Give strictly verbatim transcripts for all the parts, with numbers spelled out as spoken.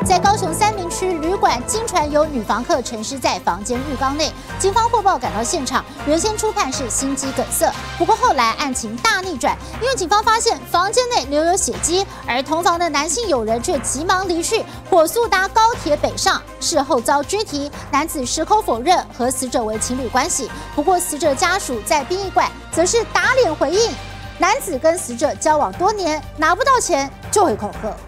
在高雄三明区旅馆，经传有女房客沉尸在房间浴缸内，警方获报赶到现场，原先初判是心肌梗塞，不过后来案情大逆转，因为警方发现房间内留有血迹，而同房的男性友人却急忙离去，火速搭高铁北上。事后遭拘提，男子矢口否认和死者为情侣关系，不过死者家属在殡仪馆则是打脸回应，男子跟死者交往多年，拿不到钱就会恐吓。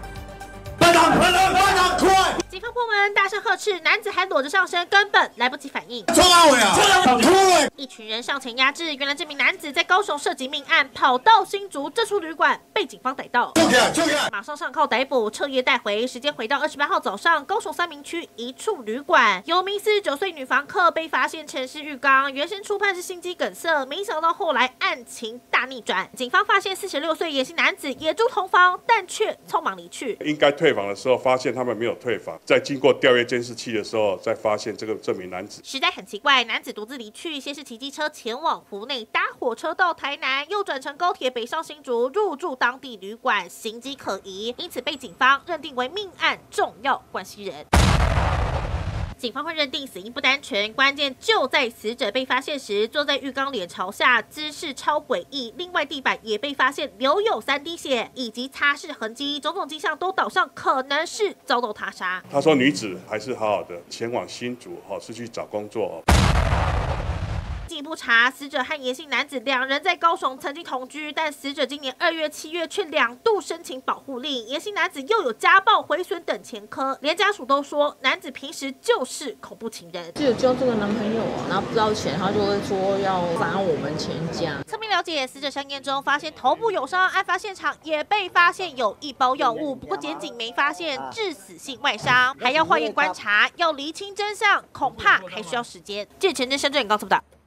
警方破门，大声呵斥，男子还裸着上身，根本来不及反应。一群人上前压制，原来这名男子在高雄涉及命案，跑到新竹这处旅馆被警方逮到，马上上铐逮捕，彻夜带回。时间回到二十八号早上，高雄三明区一处旅馆，有名四十九岁女房客被发现沉尸浴缸，原先初判是心肌梗塞，没想到后来案情大逆转，警方发现四十六岁野姓男子也住同房，但却匆忙离去。 应该退房的时候，发现他们没有退房。 在经过调阅监视器的时候，再发现这个这名男子实在很奇怪，男子独自离去，先是骑机车前往湖内，搭火车到台南，又转乘高铁北上新竹，入住当地旅馆，行迹可疑，因此被警方认定为命案重要关系人。 警方会认定死因不单纯，关键就在死者被发现时坐在浴缸脸朝下，姿势超诡异。另外，地板也被发现留有三滴血以及擦拭痕迹，种种迹象都导向可能是遭到他杀。 他说，女子还是好好的前往新竹，哦，是去找工作。 进一步查，死者和严姓男子两人在高雄曾经同居，但死者今年二月、七月却两度申请保护令，严姓男子又有家暴、毁损等前科，连家属都说男子平时就是恐怖情人。 就有交这个男朋友啊，拿不到钱，他就会说要罚我们全家。 侧面了解，死者香烟中发现头部有伤，案发现场也被发现有一包药物，不过检警没发现致死性外伤，还要化验观察，要厘清真相，恐怕还需要时间。记者陈真、深圳高速报道。